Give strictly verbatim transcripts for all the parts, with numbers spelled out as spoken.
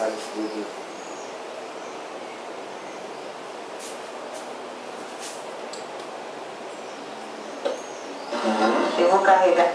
sai tudo. Eu vou carregar.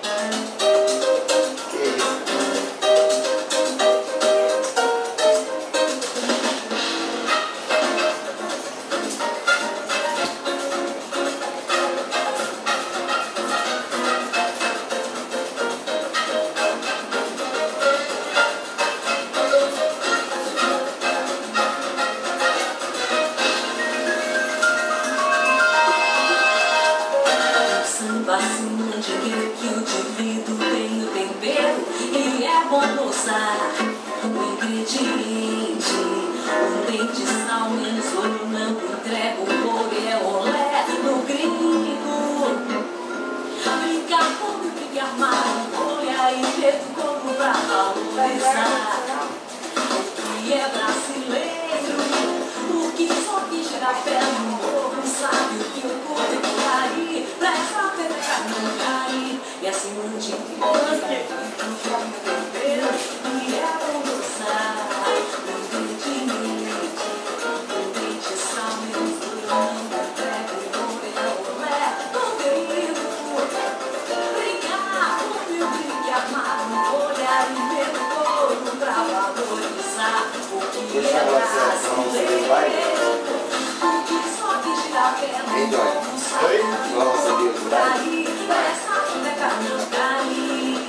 Fascinante aquilo que o divido tem o tempero e é bom usar o ingrediente. Um dente de sal menos olho não entrega o ouro e é olé no gringo. Brincar como brincar mal, olha e medo como pra valorizar o que é brasileiro, o que só que gera pé no morro, sabe o que o corpo por aí, presta não cair, e assim um dia que eu tempero e é bom gostar. Não tem limite, não tem de sal, menos duro, não entrega o ouro e é olé no perigo. Brincar, como eu brinque, amar, olhar e ver o corpo pra valorizar o que é brasileiro, o que só que gira a pé no morro, sabe o que por aí. Essa boneca não cai.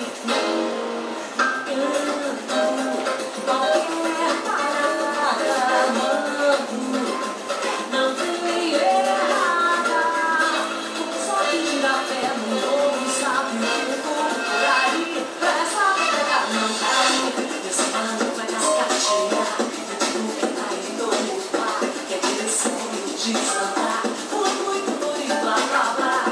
Qualquer parada, mano, não tem errada. Só que tira pé no morro, sabe o que o corpo por aí. Essa boneca não cai. Esse mano vai cascatear. Eu digo que tá em todo mar, que é direção de Santa. Por muito bonito, blá blá blá.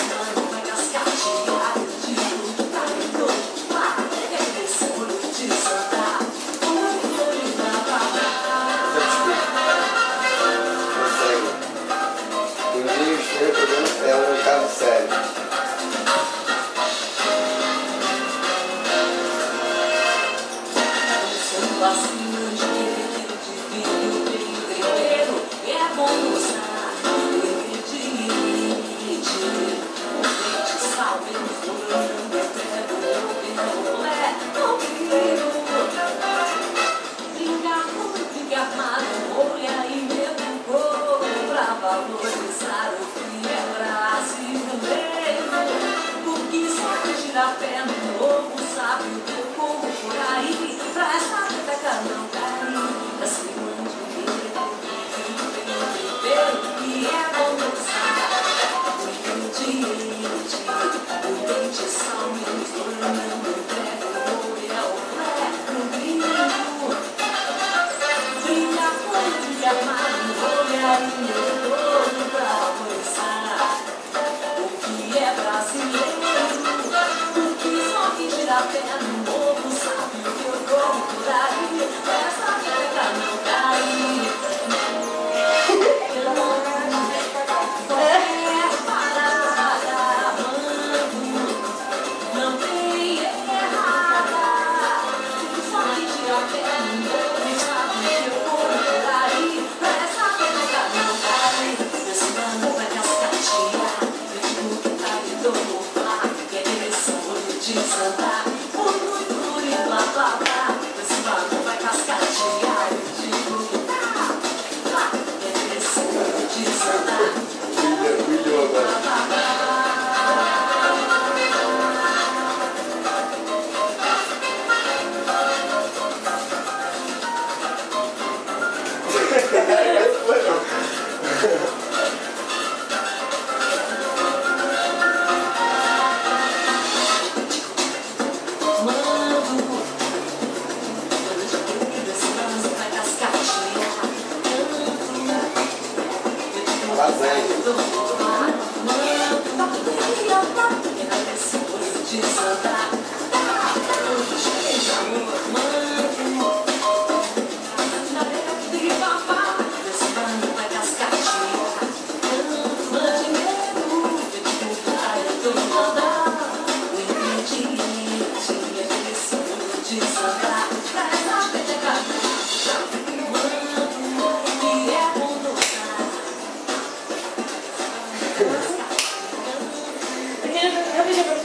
É um caso sério. Fascinante aquilo de vidro, bem tempero, é bom usar o ingrediente. Um dente de sal, menos duro, não entrega o olé no perigo. Brincar como brincar mal, olha e mesmo um pouco pra valorizar o que é brasileiro. Porque só que gira pé no ovo, sabe o que eu corro por aí. Pra essa peteca não cair, pra cima de tempero e é bom gostar. O ingrediente, o dente, sal, menos dor, não entrega o ouro e é o Perché io